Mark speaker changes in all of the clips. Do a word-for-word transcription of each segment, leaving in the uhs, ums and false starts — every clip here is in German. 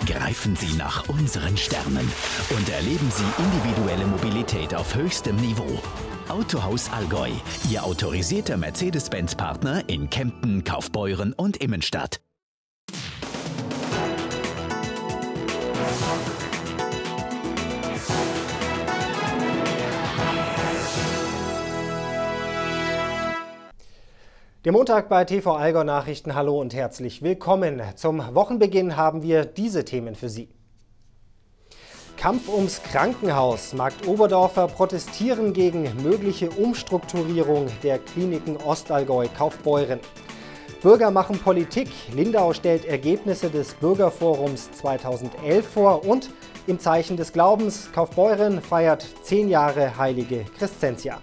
Speaker 1: Greifen Sie nach unseren Sternen und erleben Sie individuelle Mobilität auf höchstem Niveau. Autohaus Allgäu, Ihr autorisierter Mercedes-Benz-Partner in Kempten, Kaufbeuren und Immenstadt.
Speaker 2: Der Montag bei T V Allgäu Nachrichten. Hallo und herzlich willkommen. Zum Wochenbeginn haben wir diese Themen für Sie. Kampf ums Krankenhaus. Marktoberdorfer protestieren gegen mögliche Umstrukturierung der Kliniken Ostallgäu Kaufbeuren. Bürger machen Politik. Lindau stellt Ergebnisse des Bürgerforums zweitausendelf vor und im Zeichen des Glaubens Kaufbeuren feiert zehn Jahre heilige Crescentia.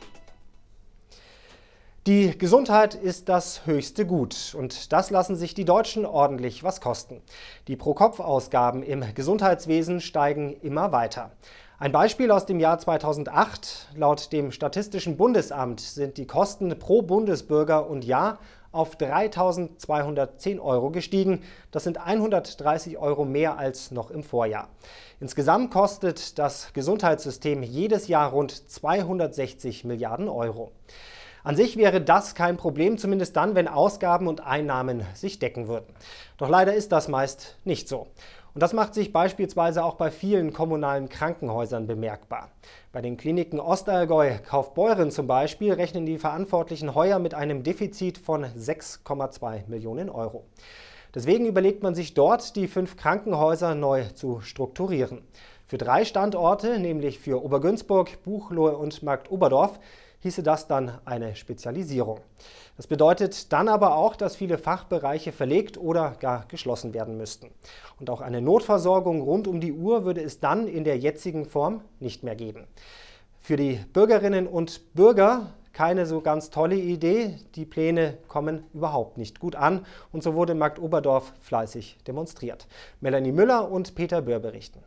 Speaker 2: Die Gesundheit ist das höchste Gut und das lassen sich die Deutschen ordentlich was kosten. Die Pro-Kopf-Ausgaben im Gesundheitswesen steigen immer weiter. Ein Beispiel aus dem Jahr zweitausendacht. Laut dem Statistischen Bundesamt sind die Kosten pro Bundesbürger und Jahr auf dreitausendzweihundertzehn Euro gestiegen. Das sind hundertdreißig Euro mehr als noch im Vorjahr. Insgesamt kostet das Gesundheitssystem jedes Jahr rund zweihundertsechzig Milliarden Euro. An sich wäre das kein Problem, zumindest dann, wenn Ausgaben und Einnahmen sich decken würden. Doch leider ist das meist nicht so. Und das macht sich beispielsweise auch bei vielen kommunalen Krankenhäusern bemerkbar. Bei den Kliniken Ostallgäu Kaufbeuren zum Beispiel rechnen die Verantwortlichen heuer mit einem Defizit von sechs Komma zwei Millionen Euro. Deswegen überlegt man sich dort, die fünf Krankenhäuser neu zu strukturieren. Für drei Standorte, nämlich für Obergünzburg, Buchloe und Marktoberdorf, hieße das dann eine Spezialisierung. Das bedeutet dann aber auch, dass viele Fachbereiche verlegt oder gar geschlossen werden müssten. Und auch eine Notversorgung rund um die Uhr würde es dann in der jetzigen Form nicht mehr geben. Für die Bürgerinnen und Bürger keine so ganz tolle Idee. Die Pläne kommen überhaupt nicht gut an. Und so wurde in Marktoberdorf fleißig demonstriert. Melanie Müller und Peter Böhr berichten.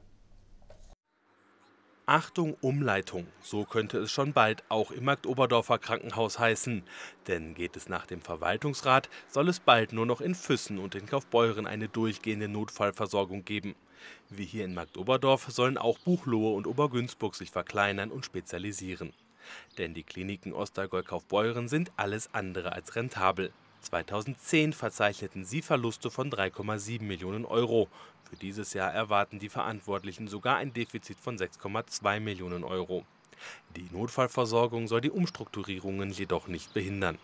Speaker 3: Achtung, Umleitung, so könnte es schon bald auch im Marktoberdorfer Krankenhaus heißen. Denn geht es nach dem Verwaltungsrat, soll es bald nur noch in Füssen und in Kaufbeuren eine durchgehende Notfallversorgung geben. Wie hier in Marktoberdorf sollen auch Buchloe und Obergünzburg sich verkleinern und spezialisieren. Denn die Kliniken Ostallgäu Kaufbeuren sind alles andere als rentabel. zweitausendzehn verzeichneten sie Verluste von drei Komma sieben Millionen Euro. Für dieses Jahr erwarten die Verantwortlichen sogar ein Defizit von sechs Komma zwei Millionen Euro. Die Notfallversorgung soll die Umstrukturierungen jedoch nicht behindern.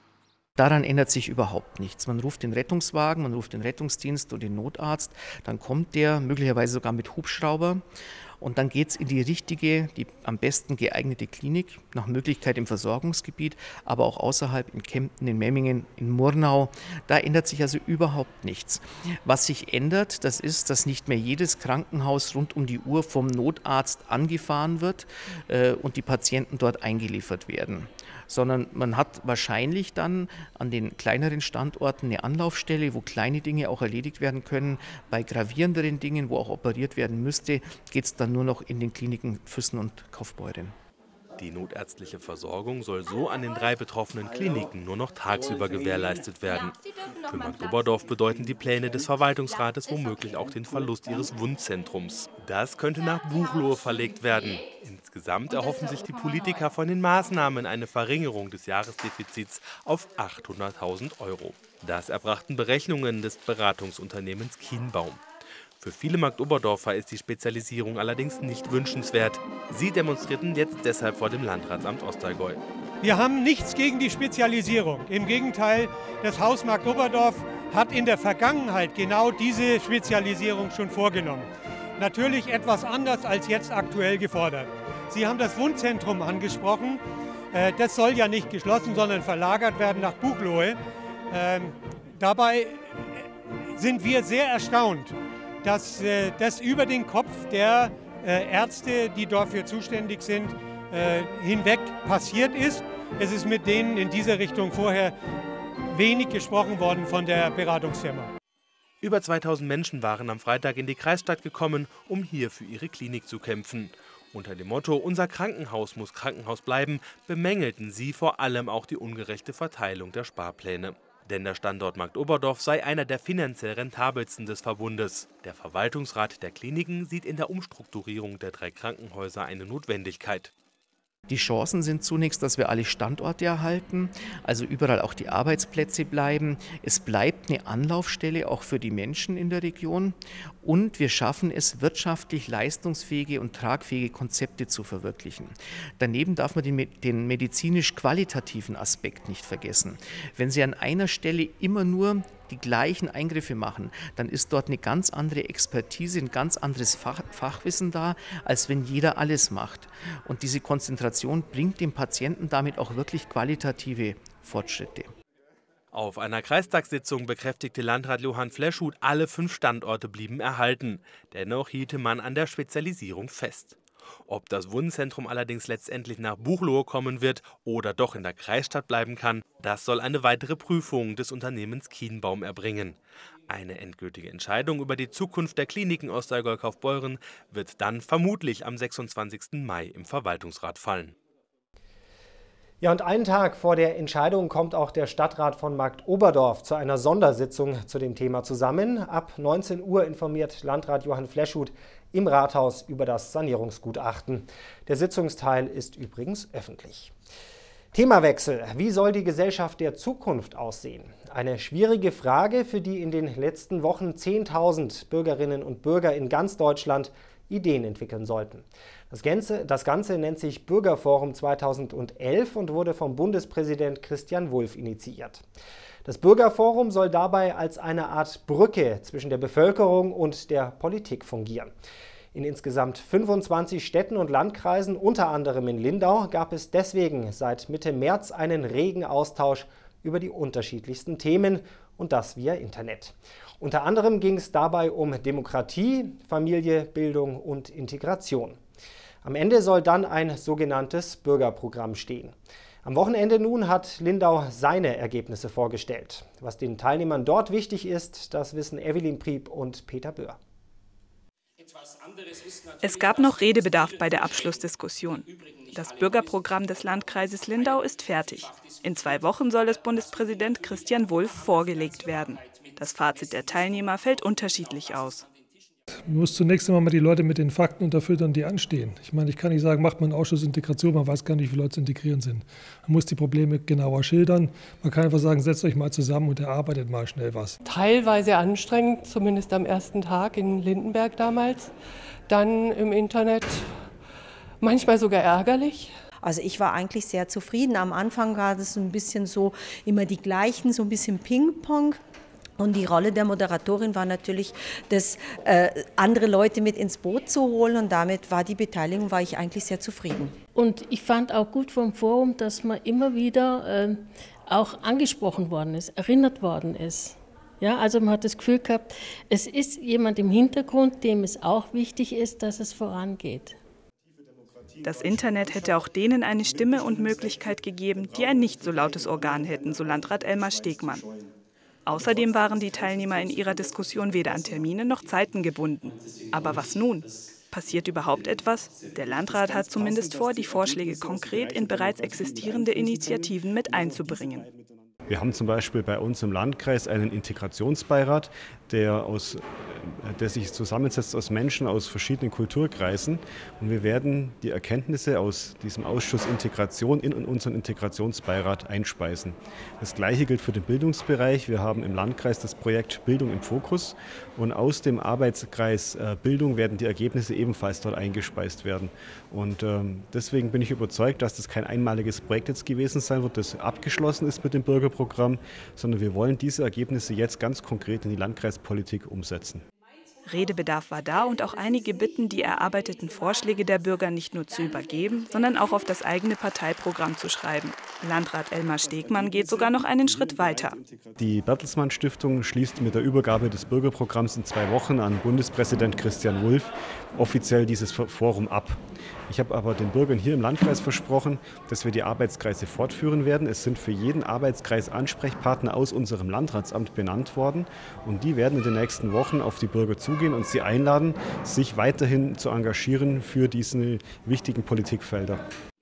Speaker 4: Daran ändert sich überhaupt nichts. Man ruft den Rettungswagen, man ruft den Rettungsdienst und den Notarzt, dann kommt der möglicherweise sogar mit Hubschrauber und dann geht es in die richtige, die am besten geeignete Klinik, nach Möglichkeit im Versorgungsgebiet, aber auch außerhalb in Kempten, in Memmingen, in Murnau. Da ändert sich also überhaupt nichts. Was sich ändert, das ist, dass nicht mehr jedes Krankenhaus rund um die Uhr vom Notarzt angefahren wird äh, und die Patienten dort eingeliefert werden, sondern man hat wahrscheinlich dann an den kleineren Standorten eine Anlaufstelle, wo kleine Dinge auch erledigt werden können. Bei gravierenderen Dingen, wo auch operiert werden müsste, geht es dann nur noch in den Kliniken Füssen und Kaufbeuren.
Speaker 3: Die notärztliche Versorgung soll so an den drei betroffenen Kliniken nur noch tagsüber gewährleistet werden. Für Marktoberdorf bedeuten die Pläne des Verwaltungsrates womöglich auch den Verlust ihres Wundzentrums. Das könnte nach Buchloe verlegt werden. Insgesamt erhoffen sich die Politiker von den Maßnahmen eine Verringerung des Jahresdefizits auf achthunderttausend Euro. Das erbrachten Berechnungen des Beratungsunternehmens Kienbaum. Für viele Marktoberdorfer ist die Spezialisierung allerdings nicht wünschenswert. Sie demonstrierten jetzt deshalb vor dem Landratsamt Ostallgäu.
Speaker 5: Wir haben nichts gegen die Spezialisierung. Im Gegenteil, das Haus Marktoberdorf hat in der Vergangenheit genau diese Spezialisierung schon vorgenommen. Natürlich etwas anders als jetzt aktuell gefordert. Sie haben das Wundzentrum angesprochen. Das soll ja nicht geschlossen, sondern verlagert werden nach Buchloe. Dabei sind wir sehr erstaunt, dass äh, das über den Kopf der äh, Ärzte, die dafür zuständig sind, äh, hinweg passiert ist. Es ist mit denen in dieser Richtung vorher wenig gesprochen worden von der Beratungsfirma.
Speaker 3: Über zweitausend Menschen waren am Freitag in die Kreisstadt gekommen, um hier für ihre Klinik zu kämpfen. Unter dem Motto "Unser Krankenhaus muss Krankenhaus bleiben" bemängelten sie vor allem auch die ungerechte Verteilung der Sparpläne. denn der Standort Marktoberdorf sei einer der finanziell rentabelsten des Verbundes. Der Verwaltungsrat der Kliniken sieht in der Umstrukturierung der drei Krankenhäuser eine Notwendigkeit.
Speaker 4: Die Chancen sind zunächst, dass wir alle Standorte erhalten, also überall auch die Arbeitsplätze bleiben. Es bleibt eine Anlaufstelle auch für die Menschen in der Region und wir schaffen es, wirtschaftlich leistungsfähige und tragfähige Konzepte zu verwirklichen. Daneben darf man den, den medizinisch-qualitativen Aspekt nicht vergessen. Wenn Sie an einer Stelle immer nur die gleichen Eingriffe machen, dann ist dort eine ganz andere Expertise, ein ganz anderes Fach, Fachwissen da, als wenn jeder alles macht. Und diese Konzentration bringt dem Patienten damit auch wirklich qualitative Fortschritte.
Speaker 3: Auf einer Kreistagssitzung bekräftigte Landrat Johann Fleschut, alle fünf Standorte blieben erhalten. Dennoch hielte man an der Spezialisierung fest. Ob das Wundenzentrum allerdings letztendlich nach Buchloe kommen wird oder doch in der Kreisstadt bleiben kann, das soll eine weitere Prüfung des Unternehmens Kienbaum erbringen. Eine endgültige Entscheidung über die Zukunft der Kliniken Ostallgäu-Kaufbeuren wird dann vermutlich am sechsundzwanzigsten Mai im Verwaltungsrat fallen.
Speaker 2: Ja, und einen Tag vor der Entscheidung kommt auch der Stadtrat von Marktoberdorf zu einer Sondersitzung zu dem Thema zusammen. Ab neunzehn Uhr informiert Landrat Johann Fleschut im Rathaus über das Sanierungsgutachten. Der Sitzungsteil ist übrigens öffentlich. Themawechsel. Wie soll die Gesellschaft der Zukunft aussehen? Eine schwierige Frage, für die in den letzten Wochen zehntausend Bürgerinnen und Bürger in ganz Deutschland Ideen entwickeln sollten. Das Ganze, das Ganze nennt sich Bürgerforum zweitausendelf und wurde vom Bundespräsident Christian Wulff initiiert. Das Bürgerforum soll dabei als eine Art Brücke zwischen der Bevölkerung und der Politik fungieren. In insgesamt fünfundzwanzig Städten und Landkreisen, unter anderem in Lindau, gab es deswegen seit Mitte März einen regen Austausch über die unterschiedlichsten Themen und das via Internet. Unter anderem ging es dabei um Demokratie, Familie, Bildung und Integration. Am Ende soll dann ein sogenanntes Bürgerprogramm stehen. Am Wochenende nun hat Lindau seine Ergebnisse vorgestellt. Was den Teilnehmern dort wichtig ist, das wissen Evelyn Prieb und Peter Böhr.
Speaker 6: Es gab noch Redebedarf bei der Abschlussdiskussion. Das Bürgerprogramm des Landkreises Lindau ist fertig. In zwei Wochen soll es Bundespräsident Christian Wulff vorgelegt werden. Das Fazit der Teilnehmer fällt unterschiedlich aus.
Speaker 7: Man muss zunächst einmal die Leute mit den Fakten unterfüttern, die anstehen. Ich meine, ich kann nicht sagen, macht man einen Ausschuss Integration, man weiß gar nicht, wie viele Leute zu integrieren sind. Man muss die Probleme genauer schildern. Man kann einfach sagen, setzt euch mal zusammen und erarbeitet mal schnell was.
Speaker 8: Teilweise anstrengend, zumindest am ersten Tag in Lindenberg damals. Dann im Internet manchmal sogar ärgerlich.
Speaker 9: Also ich war eigentlich sehr zufrieden. Am Anfang war das ein bisschen so, immer die gleichen, so ein bisschen Ping-Pong. Und die Rolle der Moderatorin war natürlich, das äh, andere Leute mit ins Boot zu holen. Und damit war die Beteiligung, war ich eigentlich sehr zufrieden.
Speaker 10: Und ich fand auch gut vom Forum, dass man immer wieder äh, auch angesprochen worden ist, erinnert worden ist. Ja, also man hat das Gefühl gehabt, es ist jemand im Hintergrund, dem es auch wichtig ist, dass es vorangeht.
Speaker 6: Das Internet hätte auch denen eine Stimme und Möglichkeit gegeben, die ein nicht so lautes Organ hätten, so Landrat Elmar Stegmann. Außerdem waren die Teilnehmer in ihrer Diskussion weder an Termine noch Zeiten gebunden. Aber was nun? Passiert überhaupt etwas? Der Landrat hat zumindest vor, die Vorschläge konkret in bereits existierende Initiativen mit einzubringen.
Speaker 11: Wir haben zum Beispiel bei uns im Landkreis einen Integrationsbeirat, der, aus, der sich zusammensetzt aus Menschen aus verschiedenen Kulturkreisen. Und wir werden die Erkenntnisse aus diesem Ausschuss Integration in unseren Integrationsbeirat einspeisen. Das Gleiche gilt für den Bildungsbereich. Wir haben im Landkreis das Projekt Bildung im Fokus. Und aus dem Arbeitskreis Bildung werden die Ergebnisse ebenfalls dort eingespeist werden. Und ähm, deswegen bin ich überzeugt, dass das kein einmaliges Projekt jetzt gewesen sein wird, das abgeschlossen ist mit dem Bürgerprogramm, sondern wir wollen diese Ergebnisse jetzt ganz konkret in die Landkreispolitik umsetzen.
Speaker 6: Redebedarf war da und auch einige bitten, die erarbeiteten Vorschläge der Bürger nicht nur zu übergeben, sondern auch auf das eigene Parteiprogramm zu schreiben. Landrat Elmar Stegmann geht sogar noch einen Schritt weiter.
Speaker 11: Die Bertelsmann Stiftung schließt mit der Übergabe des Bürgerprogramms in zwei Wochen an Bundespräsident Christian Wulff offiziell dieses Forum ab. Ich habe aber den Bürgern hier im Landkreis versprochen, dass wir die Arbeitskreise fortführen werden. Es sind für jeden Arbeitskreis Ansprechpartner aus unserem Landratsamt benannt worden und die werden in den nächsten Wochen auf die Bürger zugehen und sie einladen, sich weiterhin zu engagieren für diese wichtigen Politikfelder.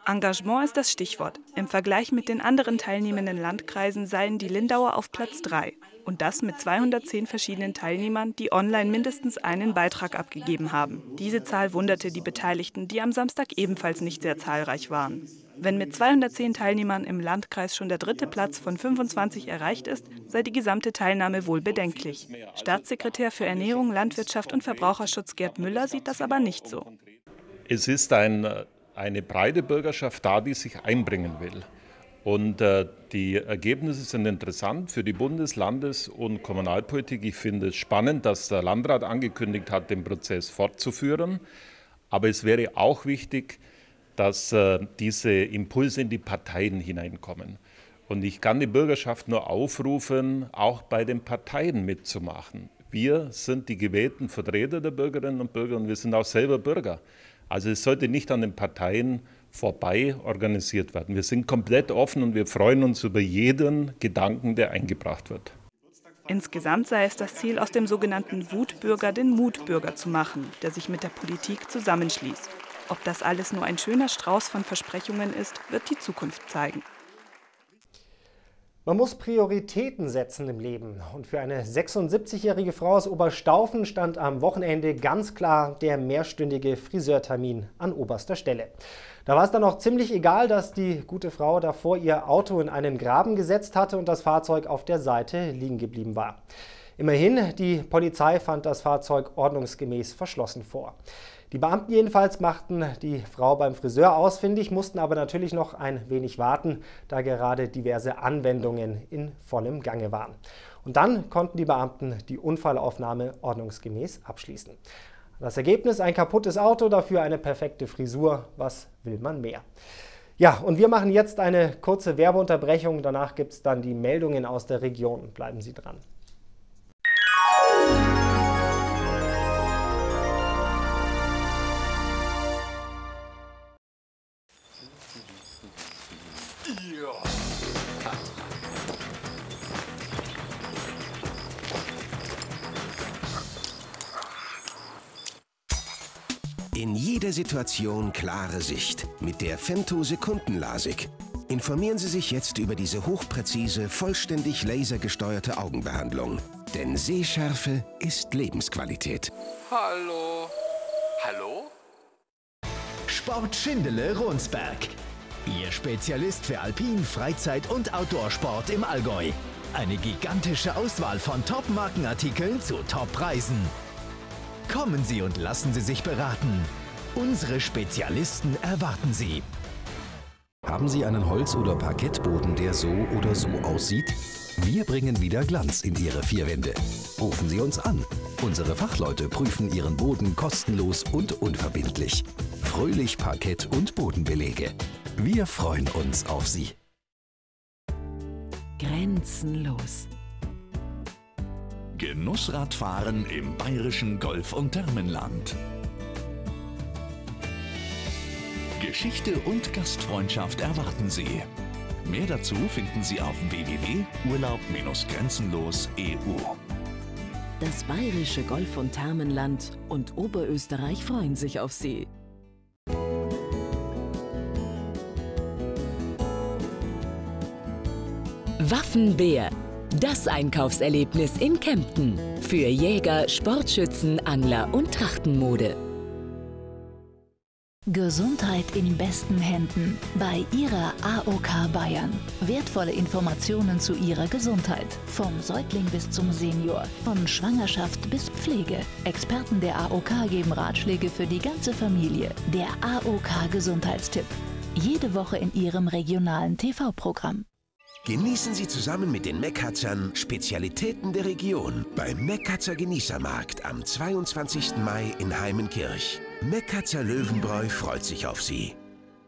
Speaker 6: Engagement ist das Stichwort. Im Vergleich mit den anderen teilnehmenden Landkreisen seien die Lindauer auf Platz drei. Und das mit zweihundertzehn verschiedenen Teilnehmern, die online mindestens einen Beitrag abgegeben haben. Diese Zahl wunderte die Beteiligten, die am Samstag ebenfalls nicht sehr zahlreich waren. Wenn mit zweihundertzehn Teilnehmern im Landkreis schon der dritte Platz von fünfundzwanzig erreicht ist, sei die gesamte Teilnahme wohl bedenklich. Staatssekretär für Ernährung, Landwirtschaft und Verbraucherschutz Gerd Müller sieht das aber nicht so.
Speaker 12: Es ist ein, eine breite Bürgerschaft da, die sich einbringen will. Und äh, die Ergebnisse sind interessant für die Bundes-, Landes- und Kommunalpolitik. Ich finde es spannend, dass der Landrat angekündigt hat, den Prozess fortzuführen. Aber es wäre auch wichtig, dass äh, diese Impulse in die Parteien hineinkommen. Und ich kann die Bürgerschaft nur aufrufen, auch bei den Parteien mitzumachen. Wir sind die gewählten Vertreter der Bürgerinnen und Bürger und wir sind auch selber Bürger. Also es sollte nicht an den Parteien vorbei organisiert werden. Wir sind komplett offen und wir freuen uns über jeden Gedanken, der eingebracht wird.
Speaker 6: Insgesamt sei es das Ziel, aus dem sogenannten Wutbürger den Mutbürger zu machen, der sich mit der Politik zusammenschließt. Ob das alles nur ein schöner Strauß von Versprechungen ist, wird die Zukunft zeigen.
Speaker 2: Man muss Prioritäten setzen im Leben. Und für eine sechsundsiebzigjährige Frau aus Oberstaufen stand am Wochenende ganz klar der mehrstündige Friseurtermin an oberster Stelle. Da war es dann auch ziemlich egal, dass die gute Frau davor ihr Auto in einen Graben gesetzt hatte und das Fahrzeug auf der Seite liegen geblieben war. Immerhin, die Polizei fand das Fahrzeug ordnungsgemäß verschlossen vor. Die Beamten jedenfalls machten die Frau beim Friseur ausfindig, mussten aber natürlich noch ein wenig warten, da gerade diverse Anwendungen in vollem Gange waren. Und dann konnten die Beamten die Unfallaufnahme ordnungsgemäß abschließen. Das Ergebnis: ein kaputtes Auto, dafür eine perfekte Frisur. Was will man mehr? Ja, und wir machen jetzt eine kurze Werbeunterbrechung. Danach gibt es dann die Meldungen aus der Region. Bleiben Sie dran.
Speaker 13: In jeder Situation klare Sicht mit der Femto Sekundenlasik. Informieren Sie sich jetzt über diese hochpräzise, vollständig lasergesteuerte Augenbehandlung. Denn Sehschärfe ist Lebensqualität.
Speaker 14: Hallo? Hallo?
Speaker 1: Sport Schindele Ronsberg. Ihr Spezialist für Alpin-, Freizeit- und Outdoor-Sport im Allgäu. Eine gigantische Auswahl von Top-Markenartikeln zu Top-Preisen. Kommen Sie und lassen Sie sich beraten. Unsere Spezialisten erwarten Sie.
Speaker 13: Haben Sie einen Holz- oder Parkettboden, der so oder so aussieht? Wir bringen wieder Glanz in Ihre vier Wände. Rufen Sie uns an. Unsere Fachleute prüfen Ihren Boden kostenlos und unverbindlich. Fröhlich Parkett- und Bodenbelege. Wir freuen uns auf Sie.
Speaker 15: Grenzenlos.
Speaker 1: Genussradfahren im bayerischen Golf- und Thermenland. Geschichte und Gastfreundschaft erwarten Sie. Mehr dazu finden Sie auf w w w punkt urlaub grenzenlos punkt e u.
Speaker 15: Das bayerische Golf- und Thermenland und Oberösterreich freuen sich auf Sie. Waffenbär. Das Einkaufserlebnis in Kempten. Für Jäger, Sportschützen, Angler und Trachtenmode.
Speaker 16: Gesundheit in besten Händen bei Ihrer A O K Bayern. Wertvolle Informationen zu Ihrer Gesundheit. Vom Säugling bis zum Senior. Von Schwangerschaft bis Pflege. Experten der A O K geben Ratschläge für die ganze Familie. Der A O K Gesundheitstipp. Jede Woche in Ihrem regionalen T V-Programm.
Speaker 13: Genießen Sie zusammen mit den Meckatzern Spezialitäten der Region beim Meckatzer Genießermarkt am zweiundzwanzigsten Mai in Heimenkirch. Meckatzer Löwenbräu freut sich auf Sie.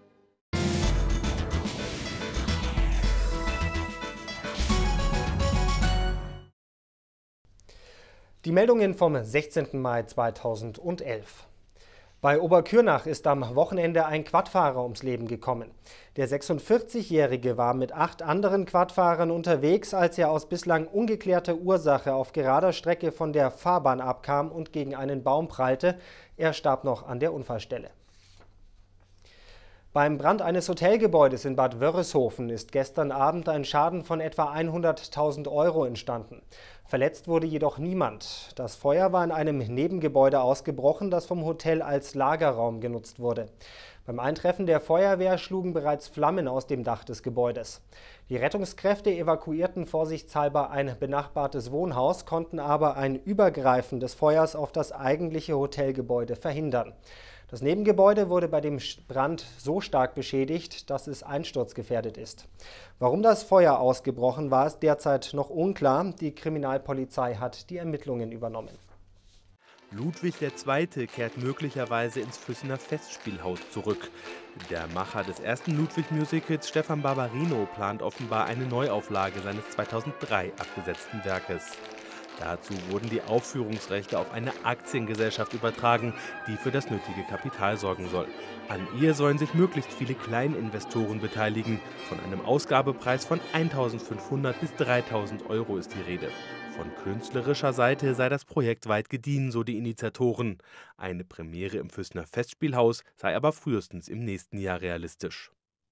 Speaker 2: Die Meldungen vom sechzehnten Mai zweitausendelf. Bei Oberkürnach ist am Wochenende ein Quadfahrer ums Leben gekommen. Der sechsundvierzigjährige war mit acht anderen Quadfahrern unterwegs, als er aus bislang ungeklärter Ursache auf gerader Strecke von der Fahrbahn abkam und gegen einen Baum prallte. Er starb noch an der Unfallstelle. Beim Brand eines Hotelgebäudes in Bad Wörishofen ist gestern Abend ein Schaden von etwa hunderttausend Euro entstanden. Verletzt wurde jedoch niemand. Das Feuer war in einem Nebengebäude ausgebrochen, das vom Hotel als Lagerraum genutzt wurde. Beim Eintreffen der Feuerwehr schlugen bereits Flammen aus dem Dach des Gebäudes. Die Rettungskräfte evakuierten vorsichtshalber ein benachbartes Wohnhaus, konnten aber ein Übergreifen des Feuers auf das eigentliche Hotelgebäude verhindern. Das Nebengebäude wurde bei dem Brand so stark beschädigt, dass es einsturzgefährdet ist. Warum das Feuer ausgebrochen war, ist derzeit noch unklar. Die Kriminalpolizei hat die Ermittlungen übernommen.
Speaker 3: Ludwig der Zweite kehrt möglicherweise ins Füssener Festspielhaus zurück. Der Macher des ersten Ludwig-Musicals, Stefan Barbarino, plant offenbar eine Neuauflage seines zweitausenddrei abgesetzten Werkes. Dazu wurden die Aufführungsrechte auf eine Aktiengesellschaft übertragen, die für das nötige Kapital sorgen soll. An ihr sollen sich möglichst viele Kleininvestoren beteiligen. Von einem Ausgabepreis von eintausendfünfhundert bis dreitausend Euro ist die Rede. Von künstlerischer Seite sei das Projekt weit gediehen, so die Initiatoren. Eine Premiere im Füssener Festspielhaus sei aber frühestens im nächsten Jahr realistisch.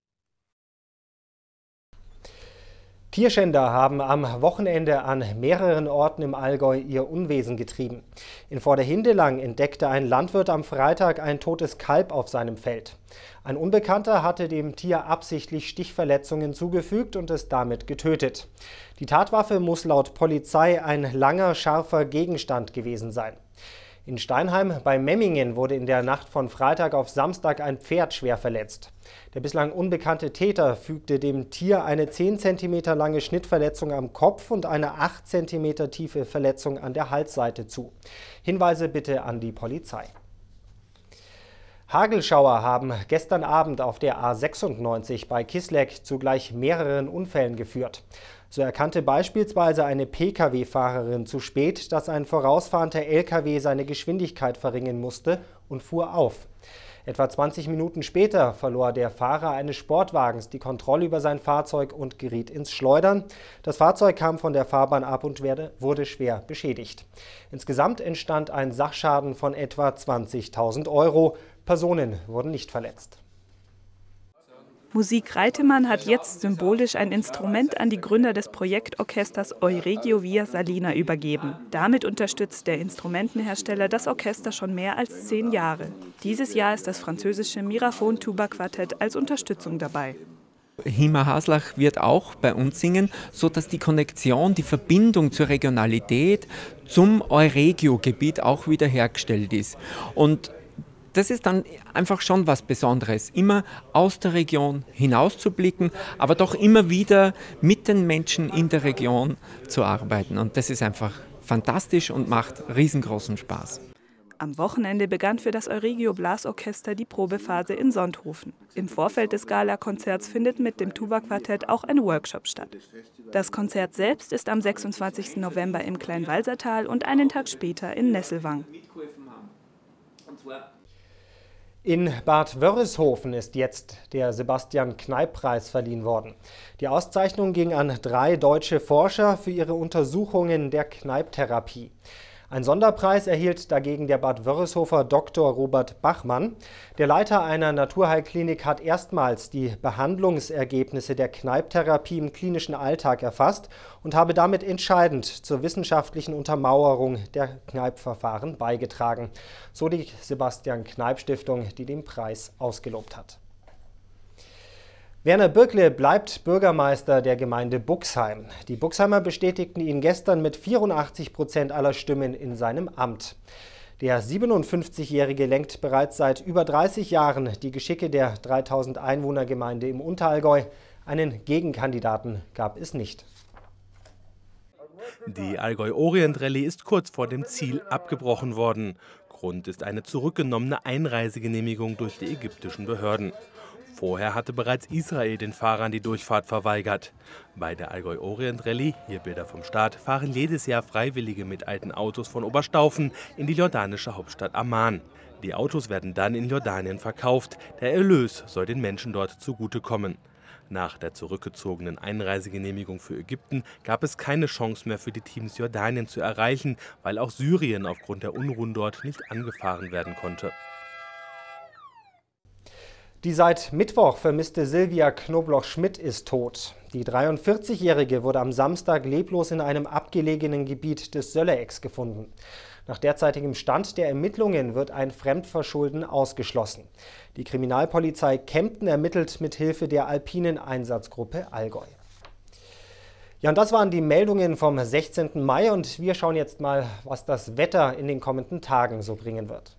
Speaker 2: Tierschänder haben am Wochenende an mehreren Orten im Allgäu ihr Unwesen getrieben. In Vorderhindelang entdeckte ein Landwirt am Freitag ein totes Kalb auf seinem Feld. Ein Unbekannter hatte dem Tier absichtlich Stichverletzungen zugefügt und es damit getötet. Die Tatwaffe muss laut Polizei ein langer, scharfer Gegenstand gewesen sein. In Steinheim bei Memmingen wurde in der Nacht von Freitag auf Samstag ein Pferd schwer verletzt. Der bislang unbekannte Täter fügte dem Tier eine zehn Zentimeter lange Schnittverletzung am Kopf und eine acht Zentimeter tiefe Verletzung an der Halsseite zu. Hinweise bitte an die Polizei. Hagelschauer haben gestern Abend auf der A sechsundneunzig bei Kisleck zu gleich mehreren Unfällen geführt. So erkannte beispielsweise eine Pkw-Fahrerin zu spät, dass ein vorausfahrender L K W seine Geschwindigkeit verringern musste und fuhr auf. Etwa zwanzig Minuten später verlor der Fahrer eines Sportwagens die Kontrolle über sein Fahrzeug und geriet ins Schleudern. Das Fahrzeug kam von der Fahrbahn ab und wurde schwer beschädigt. Insgesamt entstand ein Sachschaden von etwa zwanzigtausend Euro. Personen wurden nicht verletzt.
Speaker 6: Musik Reitemann hat jetzt symbolisch ein Instrument an die Gründer des Projektorchesters Euregio Via Salina übergeben. Damit unterstützt der Instrumentenhersteller das Orchester schon mehr als zehn Jahre. Dieses Jahr ist das französische Miraphon-Tuba-Quartett als Unterstützung dabei.
Speaker 17: Hima Haslach wird auch bei uns singen, sodass die Konnektion, die Verbindung zur Regionalität, zum Euregio-Gebiet auch wiederhergestellt ist. Und das ist dann einfach schon was Besonderes, immer aus der Region hinauszublicken, aber doch immer wieder mit den Menschen in der Region zu arbeiten. Und das ist einfach fantastisch und macht riesengroßen Spaß.
Speaker 6: Am Wochenende begann für das Euregio Blasorchester die Probephase in Sonthofen. Im Vorfeld des Gala-Konzerts findet mit dem Tuba-Quartett auch ein Workshop statt. Das Konzert selbst ist am sechsundzwanzigsten November im Kleinwalsertal und einen Tag später in Nesselwang.
Speaker 2: In Bad Wörishofen ist jetzt der Sebastian-Kneipp-Preis verliehen worden. Die Auszeichnung ging an drei deutsche Forscher für ihre Untersuchungen der Kneipp-Therapie. Ein Sonderpreis erhielt dagegen der Bad Wörishofer Doktor Robert Bachmann. Der Leiter einer Naturheilklinik hat erstmals die Behandlungsergebnisse der Kneipp-Therapie im klinischen Alltag erfasst und habe damit entscheidend zur wissenschaftlichen Untermauerung der Kneipp-Verfahren beigetragen. So die Sebastian-Kneipp-Stiftung, die den Preis ausgelobt hat. Werner Bürkle bleibt Bürgermeister der Gemeinde Buxheim. Die Buxheimer bestätigten ihn gestern mit vierundachtzig Prozent aller Stimmen in seinem Amt. Der siebenundfünfzigjährige lenkt bereits seit über dreißig Jahren die Geschicke der dreitausend Einwohnergemeinde im Unterallgäu. Einen Gegenkandidaten gab es nicht.
Speaker 3: Die Allgäu-Orient-Rallye ist kurz vor dem Ziel abgebrochen worden. Grund ist eine zurückgenommene Einreisegenehmigung durch die ägyptischen Behörden. Vorher hatte bereits Israel den Fahrern die Durchfahrt verweigert. Bei der Allgäu-Orient-Rallye, hier Bilder vom Start, fahren jedes Jahr Freiwillige mit alten Autos von Oberstaufen in die jordanische Hauptstadt Amman. Die Autos werden dann in Jordanien verkauft. Der Erlös soll den Menschen dort zugutekommen. Nach der zurückgezogenen Einreisegenehmigung für Ägypten gab es keine Chance mehr für die Teams Jordanien zu erreichen, weil auch Syrien aufgrund der Unruhen dort nicht angefahren werden konnte.
Speaker 2: Die seit Mittwoch vermisste Silvia Knobloch-Schmidt ist tot. Die dreiundvierzigjährige wurde am Samstag leblos in einem abgelegenen Gebiet des Söllerecks gefunden. Nach derzeitigem Stand der Ermittlungen wird ein Fremdverschulden ausgeschlossen. Die Kriminalpolizei Kempten ermittelt mit Hilfe der Alpinen Einsatzgruppe Allgäu. Ja, und das waren die Meldungen vom sechzehnten Mai und wir schauen jetzt mal, was das Wetter in den kommenden Tagen so bringen wird.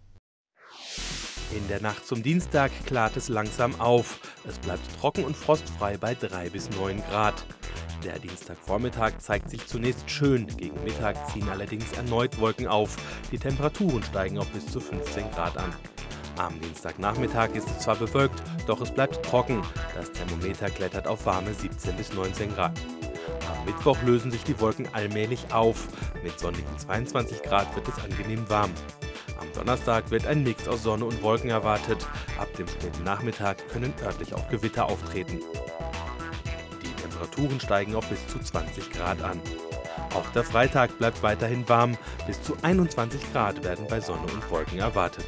Speaker 3: In der Nacht zum Dienstag klart es langsam auf. Es bleibt trocken und frostfrei bei drei bis neun Grad. Der Dienstagvormittag zeigt sich zunächst schön. Gegen Mittag ziehen allerdings erneut Wolken auf. Die Temperaturen steigen auf bis zu fünfzehn Grad an. Am Dienstagnachmittag ist es zwar bewölkt, doch es bleibt trocken. Das Thermometer klettert auf warme siebzehn bis neunzehn Grad. Am Mittwoch lösen sich die Wolken allmählich auf. Mit sonnigen zweiundzwanzig Grad wird es angenehm warm. Am Donnerstag wird ein Mix aus Sonne und Wolken erwartet. Ab dem späten Nachmittag können örtlich auch Gewitter auftreten. Die Temperaturen steigen auf bis zu zwanzig Grad an. Auch der Freitag bleibt weiterhin warm. Bis zu einundzwanzig Grad werden bei Sonne und Wolken erwartet.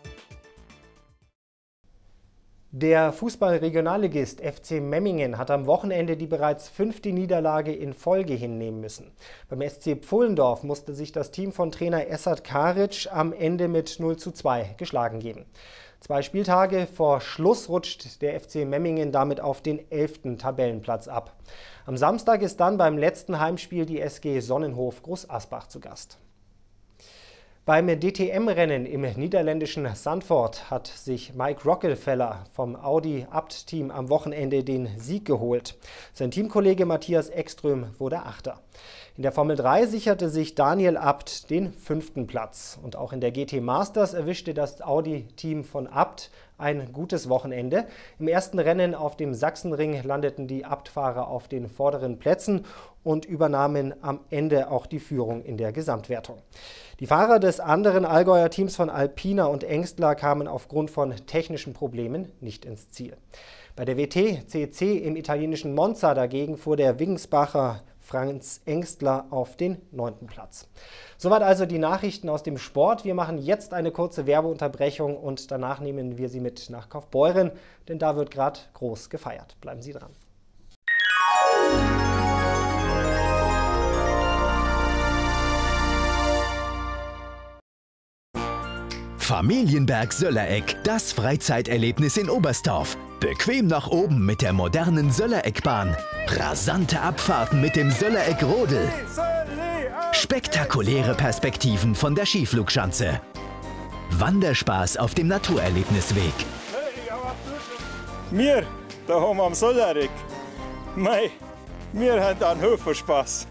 Speaker 2: Der Fußball-Regionalligist F C Memmingen hat am Wochenende die bereits fünfte Niederlage in Folge hinnehmen müssen. Beim S C Pfullendorf musste sich das Team von Trainer Essad Karic am Ende mit null zu zwei geschlagen geben. Zwei Spieltage vor Schluss rutscht der F C Memmingen damit auf den elften Tabellenplatz ab. Am Samstag ist dann beim letzten Heimspiel die S G Sonnenhof Groß Asbach zu Gast. Beim D T M-Rennen im niederländischen Zandvoort hat sich Mike Rockefeller vom Audi-Abt-Team am Wochenende den Sieg geholt. Sein Teamkollege Matthias Ekström wurde Achter. In der Formel drei sicherte sich Daniel Abt den fünften Platz. Und auch in der G T Masters erwischte das Audi-Team von Abt ein gutes Wochenende. Im ersten Rennen auf dem Sachsenring landeten die Abt-Fahrer auf den vorderen Plätzen und übernahmen am Ende auch die Führung in der Gesamtwertung. Die Fahrer des anderen Allgäuer Teams von Alpina und Engstler kamen aufgrund von technischen Problemen nicht ins Ziel. Bei der W T C C im italienischen Monza dagegen fuhr der Wiggensbacher Franz Engstler auf den neunten Platz. Soweit also die Nachrichten aus dem Sport. Wir machen jetzt eine kurze Werbeunterbrechung und danach nehmen wir Sie mit nach Kaufbeuren, denn da wird gerade groß gefeiert. Bleiben Sie dran.
Speaker 1: Familienberg-Söllereck, das Freizeiterlebnis in Oberstdorf. Bequem nach oben mit der modernen Söllereckbahn. Rasante Abfahrten mit dem Söllereck-Rodel. Spektakuläre Perspektiven von der Skiflugschanze. Wanderspaß auf dem Naturerlebnisweg.
Speaker 18: Wir, da haben wir am Söllereck. Mei, wir haben einen Haufen Spaß.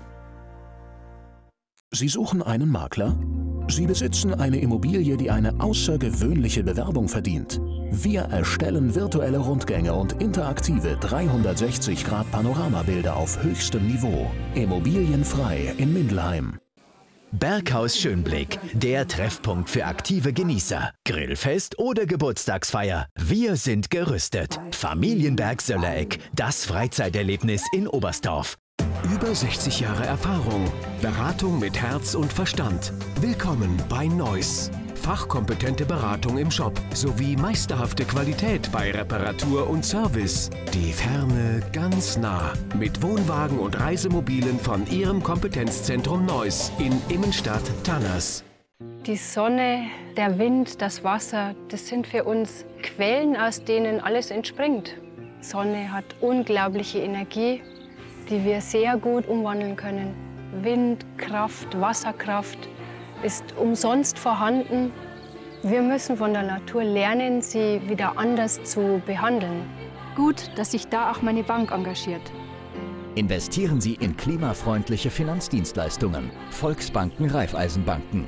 Speaker 19: Sie suchen einen Makler? Sie besitzen eine Immobilie, die eine außergewöhnliche Bewerbung verdient. Wir erstellen virtuelle Rundgänge und interaktive dreihundertsechzig Grad Panoramabilder auf höchstem Niveau. Immobilienfrei in Mindelheim.
Speaker 1: Berghaus Schönblick, der Treffpunkt für aktive Genießer. Grillfest oder Geburtstagsfeier. Wir sind gerüstet. Familienberg-Söllereck, das Freizeiterlebnis in Oberstdorf.
Speaker 20: Über sechzig Jahre Erfahrung. Beratung mit Herz und Verstand. Willkommen bei Neuss. Fachkompetente Beratung im Shop sowie meisterhafte Qualität bei Reparatur und Service. Die Ferne ganz nah. Mit Wohnwagen und Reisemobilen von Ihrem Kompetenzzentrum Neuss in Immenstadt-Tanners.
Speaker 21: Die Sonne, der Wind, das Wasser, das sind für uns Quellen, aus denen alles entspringt. Sonne hat unglaubliche Energie, die wir sehr gut umwandeln können. Windkraft, Wasserkraft ist umsonst vorhanden. Wir müssen von der Natur lernen, sie wieder anders zu behandeln.
Speaker 22: Gut, dass sich da auch meine Bank engagiert.
Speaker 23: Investieren Sie in klimafreundliche Finanzdienstleistungen. Volksbanken, Raiffeisenbanken.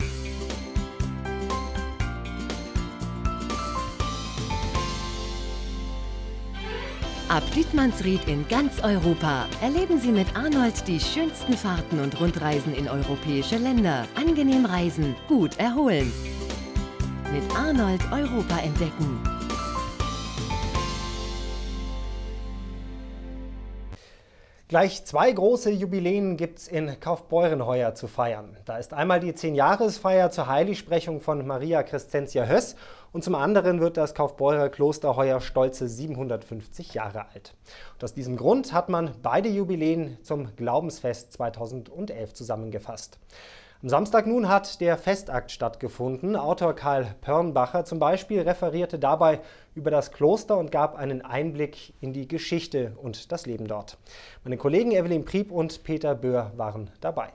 Speaker 24: Ab Dietmannsried in ganz Europa erleben Sie mit Arnold die schönsten Fahrten und Rundreisen in europäische Länder. Angenehm reisen, gut erholen. Mit Arnold Europa entdecken.
Speaker 2: Gleich zwei große Jubiläen gibt es in Kaufbeuren heuer zu feiern. Da ist einmal die Zehn-Jahres-Feier zur Heiligsprechung von Maria Crescentia Höss Und zum anderen wird das Kaufbeurer Kloster heuer stolze siebenhundertfünfzig Jahre alt. Und aus diesem Grund hat man beide Jubiläen zum Glaubensfest zweitausendelf zusammengefasst. Am Samstag nun hat der Festakt stattgefunden. Autor Karl Pörnbacher zum Beispiel referierte dabei über das Kloster und gab einen Einblick in die Geschichte und das Leben dort. Meine Kollegen Evelyn Prieb und Peter Böhr waren dabei.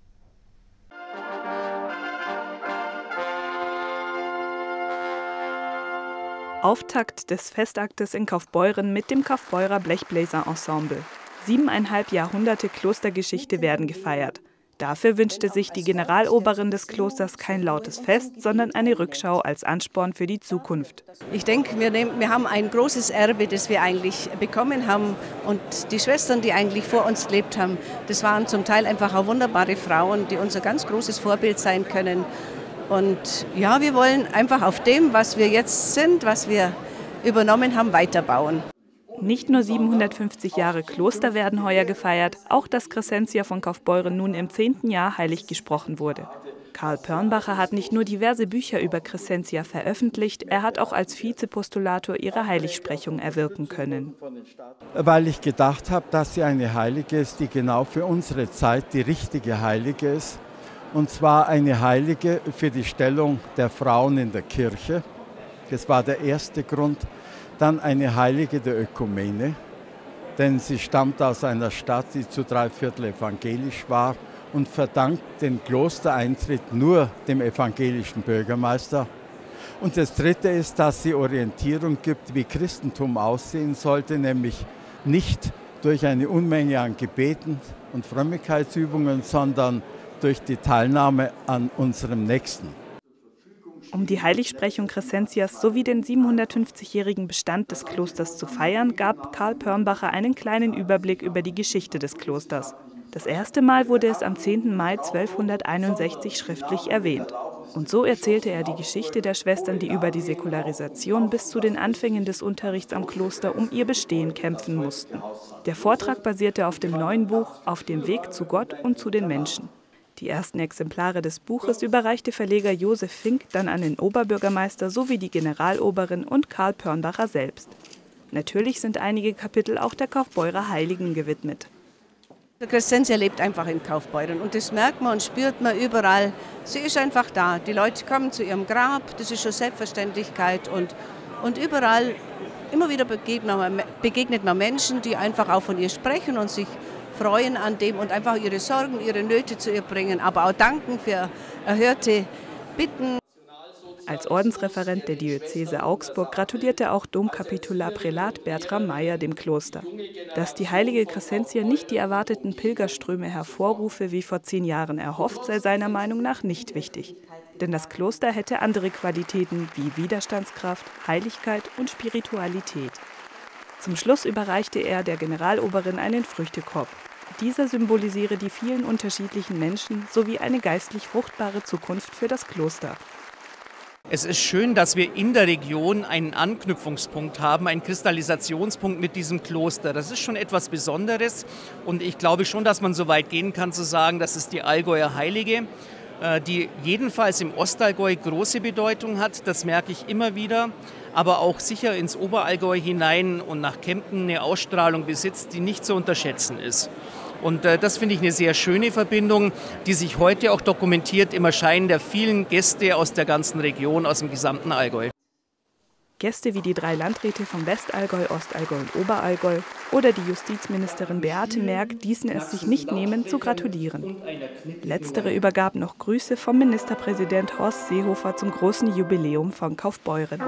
Speaker 6: Auftakt des Festaktes in Kaufbeuren mit dem Kaufbeurer Blechbläser-Ensemble. Siebeneinhalb Jahrhunderte Klostergeschichte werden gefeiert. Dafür wünschte sich die Generaloberin des Klosters kein lautes Fest, sondern eine Rückschau als Ansporn für die Zukunft.
Speaker 4: Ich denke, wir, nehmen, wir haben ein großes Erbe, das wir eigentlich bekommen haben. Und die Schwestern, die eigentlich vor uns gelebt haben, das waren zum Teil einfach auch wunderbare Frauen, die unser ganz großes Vorbild sein können. Und ja, wir wollen einfach auf dem, was wir jetzt sind, was wir übernommen haben, weiterbauen.
Speaker 6: Nicht nur siebenhundertfünfzig Jahre Kloster werden heuer gefeiert, auch das Crescentia von Kaufbeuren nun im zehnten Jahr heilig gesprochen wurde. Karl Pörnbacher hat nicht nur diverse Bücher über Crescentia veröffentlicht, er hat auch als Vizepostulator ihre Heiligsprechung erwirken können.
Speaker 5: Weil ich gedacht habe, dass sie eine Heilige ist, die genau für unsere Zeit die richtige Heilige ist. Und zwar eine Heilige für die Stellung der Frauen in der Kirche. Das war der erste Grund. Dann eine Heilige der Ökumene, denn sie stammt aus einer Stadt, die zu drei Viertel evangelisch war und verdankt den Klostereintritt nur dem evangelischen Bürgermeister. Und das Dritte ist, dass sie Orientierung gibt, wie Christentum aussehen sollte, nämlich nicht durch eine Unmenge an Gebeten und Frömmigkeitsübungen, sondern durch die Teilnahme an unserem Nächsten.
Speaker 6: Um die Heiligsprechung Crescentias sowie den siebenhundertfünfzigjährigen Bestand des Klosters zu feiern, gab Karl Pörnbacher einen kleinen Überblick über die Geschichte des Klosters. Das erste Mal wurde es am zehnten Mai zwölfhunderteinundsechzig schriftlich erwähnt. Und so erzählte er die Geschichte der Schwestern, die über die Säkularisation bis zu den Anfängen des Unterrichts am Kloster um ihr Bestehen kämpfen mussten. Der Vortrag basierte auf dem neuen Buch Auf dem Weg zu Gott und zu den Menschen. Die ersten Exemplare des Buches überreichte Verleger Josef Fink dann an den Oberbürgermeister sowie die Generaloberin und Karl Pörnbacher selbst. Natürlich sind einige Kapitel auch der Kaufbeurer Heiligen gewidmet.
Speaker 4: Der Crescentia lebt einfach in Kaufbeuren und das merkt man und spürt man überall. Sie ist einfach da. Die Leute kommen zu ihrem Grab, das ist schon Selbstverständlichkeit und, und überall, immer wieder begegnet man, begegnet man Menschen, die einfach auch von ihr sprechen und sich freuen an dem und einfach ihre Sorgen, ihre Nöte zu ihr bringen, aber auch danken für erhörte Bitten.
Speaker 6: Als Ordensreferent der Diözese Augsburg gratulierte auch Domkapitular Prälat Bertram Meyer dem Kloster. Dass die heilige Crescentia nicht die erwarteten Pilgerströme hervorrufe, wie vor zehn Jahren erhofft, sei seiner Meinung nach nicht wichtig. Denn das Kloster hätte andere Qualitäten wie Widerstandskraft, Heiligkeit und Spiritualität. Zum Schluss überreichte er der Generaloberin einen Früchtekorb. Dieser symbolisiere die vielen unterschiedlichen Menschen sowie eine geistlich fruchtbare Zukunft für das Kloster.
Speaker 7: Es ist schön, dass wir in der Region einen Anknüpfungspunkt haben, einen Kristallisationspunkt mit diesem Kloster. Das ist schon etwas Besonderes und ich glaube schon, dass man so weit gehen kann zu sagen, das ist die Allgäuer Heilige, die jedenfalls im Ostallgäu große Bedeutung hat. Das merke ich immer wieder, aber auch sicher ins Oberallgäu hinein und nach Kempten eine Ausstrahlung besitzt, die nicht zu unterschätzen ist. Und äh, das finde ich eine sehr schöne Verbindung, die sich heute auch dokumentiert im Erscheinen der vielen Gäste aus der ganzen Region, aus dem gesamten Allgäu.
Speaker 6: Gäste wie die drei Landräte vom Westallgäu, Ostallgäu und Oberallgäu oder die Justizministerin Beate Merck ließen es sich nicht nehmen, zu gratulieren. Letztere übergab noch Grüße vom Ministerpräsident Horst Seehofer zum großen Jubiläum von Kaufbeuren.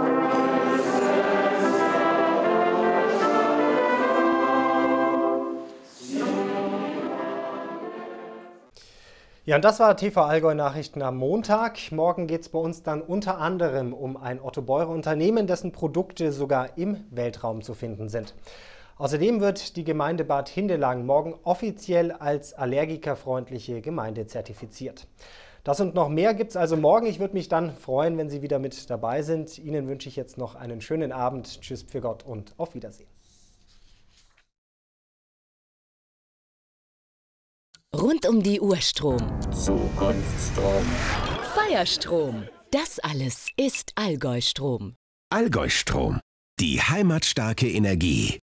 Speaker 2: Ja, und das war T V Allgäu Nachrichten am Montag. Morgen geht es bei uns dann unter anderem um ein Ottobeurer Unternehmen, dessen Produkte sogar im Weltraum zu finden sind. Außerdem wird die Gemeinde Bad Hindelang morgen offiziell als allergikerfreundliche Gemeinde zertifiziert. Das und noch mehr gibt es also morgen. Ich würde mich dann freuen, wenn Sie wieder mit dabei sind. Ihnen wünsche ich jetzt noch einen schönen Abend. Tschüss für Gott und auf Wiedersehen.
Speaker 15: Rund um die Uhr Strom.
Speaker 8: Zukunftsstrom.
Speaker 15: Feierstrom.
Speaker 24: Das alles ist Allgäu Strom.
Speaker 20: Allgäu Strom. Die heimatstarke Energie.